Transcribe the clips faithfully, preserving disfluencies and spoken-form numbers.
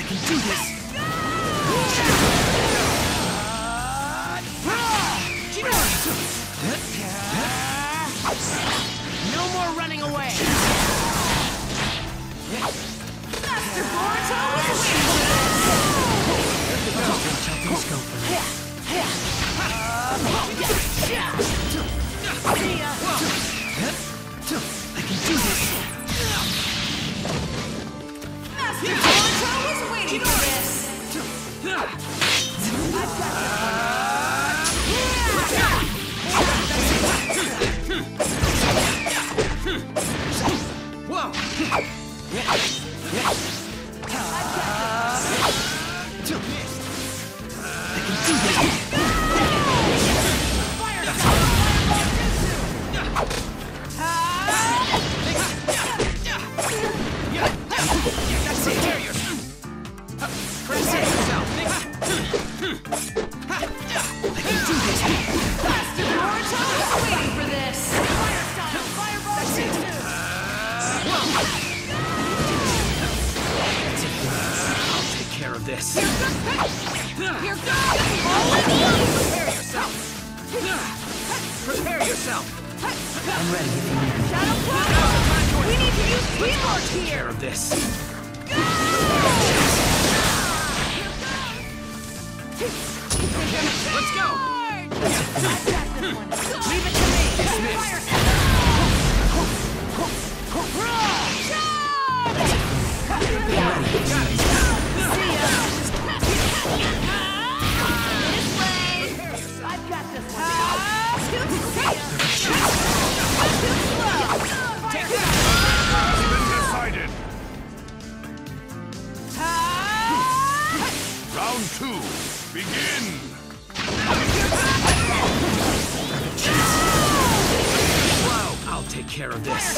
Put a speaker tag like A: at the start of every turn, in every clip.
A: can do this!
B: No more running away!
C: Master Boruto is waiting for this!
A: Just watch out things go for now. I can do this!
C: Master Boruto is waiting for this!
B: Whoa!
A: I can do this!
B: That's it! Press it yourself!
A: I can do this!
C: Master Boruto is waiting for this! Fire style! Fireball!
B: That's it! I'll take care of this.
C: Here goes! All in one!
B: Prepare yourself! Prepare yourself!
A: I'm ready if you need me.
C: Shadow Clone! We need to use teamwork
B: Take
C: here!
B: care of this. Let's go!
C: Leave it to me!
B: Dismissed. Got it!
C: See ya! This way! I've got this one! Too slow!
B: Take that!
D: Decided. Round two. Begin.
B: Whoa! I'll take care of this.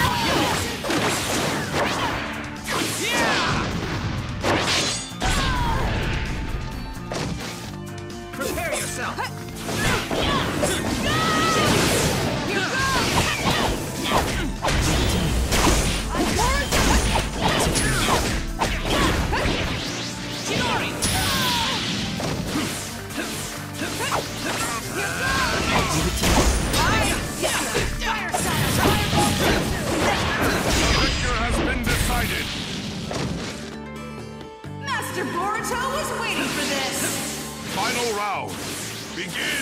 B: Yeah! Prepare yourself! Chidori!
D: Victor has been decided.
C: Master Boruto is waiting for this!
D: Final round. Begin.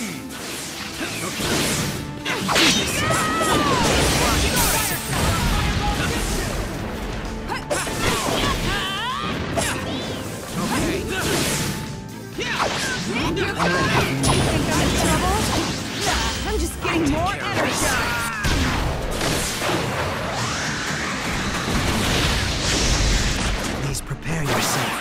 B: Okay. Yeah!
C: You think I'm in trouble? Nah, I'm just getting more energized!
A: Please prepare yourself.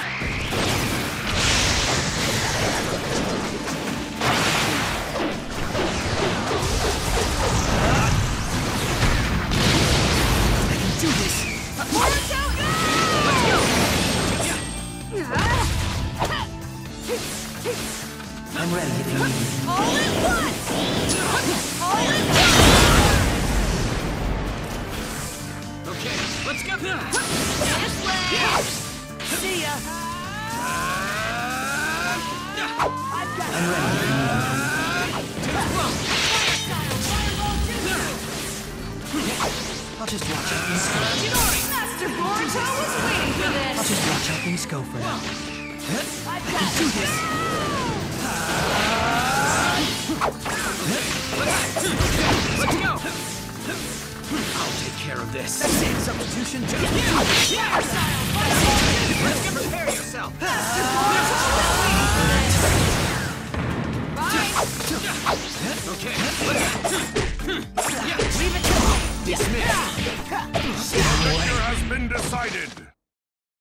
A: I can do this!
C: Boruto!
B: Let's go!
A: I'm ready if you need me.
C: All in one! All in one!
B: Okay, let's go!
C: This way! See ya! I've got
A: I'm ready if you need me. I'll just watch out things go.
C: Master Boruto is waiting for
A: I'll
C: this!
A: just watch how things go for now.
C: I've
A: I
C: got
A: can do this!
B: Let's go! I'll take care of this. That's it, substitution. Just yeah! Yeah! Let's go. Prepare yourself. Okay. Let's... Yeah. Leave it to me. Dismiss.
D: Victor has been decided.